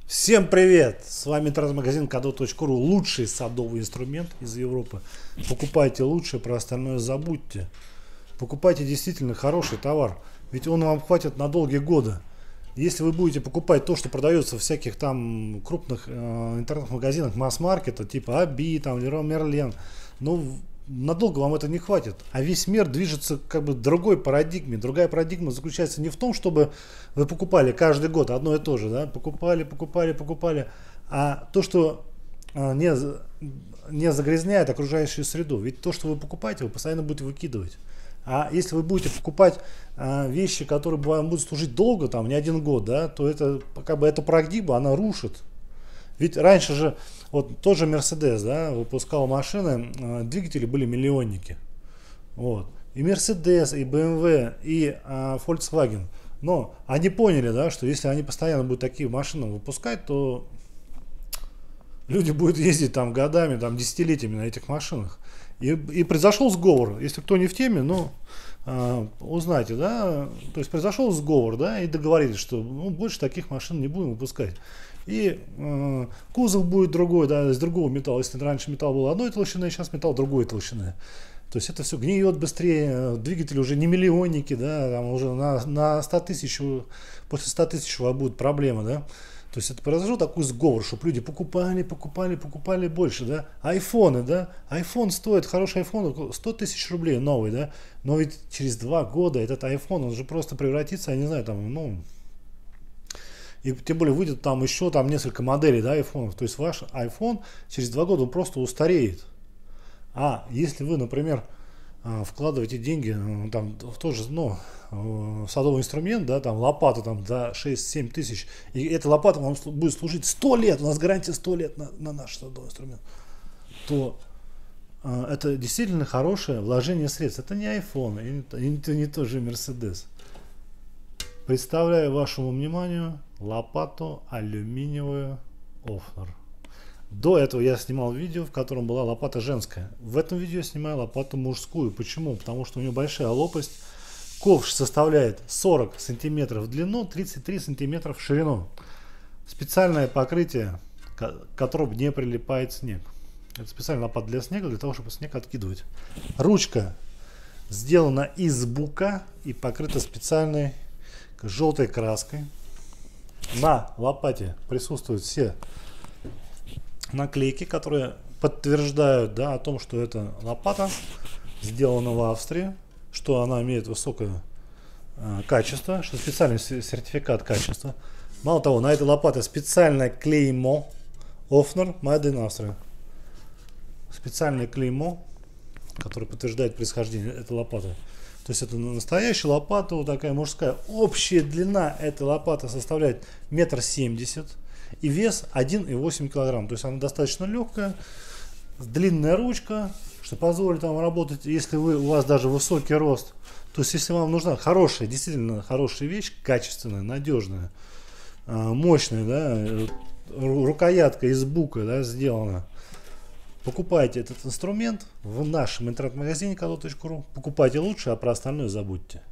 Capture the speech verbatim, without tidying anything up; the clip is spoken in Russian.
Всем привет! С вами интернет-магазин кадо точка ру. Лучший садовый инструмент из Европы. Покупайте лучше, про остальное забудьте. Покупайте действительно хороший товар, ведь он вам хватит на долгие годы. Если вы будете покупать то, что продается в всяких там крупных э, интернет-магазинах масс-маркета, типа Аби, там, Леруа Мерлен, ну, надолго вам это не хватит. А весь мир движется как бы в другой парадигме. Другая парадигма заключается не в том, чтобы вы покупали каждый год одно и то же, да, покупали, покупали, покупали, а то, что а, не, не загрязняет окружающую среду. Ведь то, что вы покупаете, вы постоянно будете выкидывать. А если вы будете покупать а, вещи, которые вам будут служить долго, там, не один год, да, то это как бы эта парадигма, она рушит. Ведь раньше же, вот тоже Mercedes, да, выпускал машины, э, двигатели были миллионники. Вот. И Mercedes, и бэ эм вэ, и э, Volkswagen. Но они поняли, да, что если они постоянно будут такие машины выпускать, то люди будут ездить там годами, там десятилетиями на этих машинах. И, и произошел сговор. Если кто не в теме, ну, э, узнайте, да. То есть произошел сговор, да, и договорились, что ну, больше таких машин не будем выпускать. И э, кузов будет другой, да, из другого металла. Если раньше металл был одной толщины, сейчас металл другой толщины. То есть это все гниет быстрее, двигатели уже не миллионники, да, там уже на, на сто тысяч, после ста тысяч у вас будет проблема, да. То есть это произошел такой сговор, чтобы люди покупали, покупали, покупали больше, да. Айфоны, да, айфон стоит, хороший айфон сто тысяч рублей новый, да. Но ведь через два года этот айфон, он же просто превратится, я не знаю, там, ну... И тем более выйдет там еще там несколько моделей, да, айфонов. То есть ваш iPhone через два года он просто устареет. А если вы, например, вкладываете деньги там, в тот же, ну, в садовый инструмент, да, там лопата там за шесть-семь тысяч, и эта лопата вам будет служить сто лет, у нас гарантия сто лет на, на наш садовый инструмент, то э, это действительно хорошее вложение средств. Это не iPhone, и это не тот же Mercedes. Представляю вашему вниманию лопату алюминиевую Офнер. До этого я снимал видео, в котором была лопата женская. В этом видео я снимаю лопату мужскую. Почему? Потому что у нее большая лопасть. Ковш составляет сорок сантиметров в длину, тридцать три сантиметра в ширину. Специальное покрытие, к которому не прилипает снег. Это специальная лопата для снега, для того, чтобы снег откидывать. Ручка сделана из бука и покрыта специальной желтой краской. На лопате присутствуют все наклейки, которые подтверждают, да, о том, что это лопата сделана в Австрии, что она имеет высокое э, качество, что специальный сертификат качества. Мало того, на этой лопате специальное клеймо Офнер Made in Austria. Специальное клеймо, которое подтверждает происхождение этой лопаты. То есть это настоящая лопата, вот такая мужская. Общая длина этой лопаты составляет метр семьдесят и вес один и восемь килограмм. То есть она достаточно легкая, длинная ручка, что позволит вам работать, если вы, у вас даже высокий рост. То есть если вам нужна хорошая, действительно хорошая вещь, качественная, надежная, мощная, да, рукоятка из бука, да, сделана. Покупайте этот инструмент в нашем интернет-магазине кадо точка ру. Покупайте лучше, а про остальное забудьте.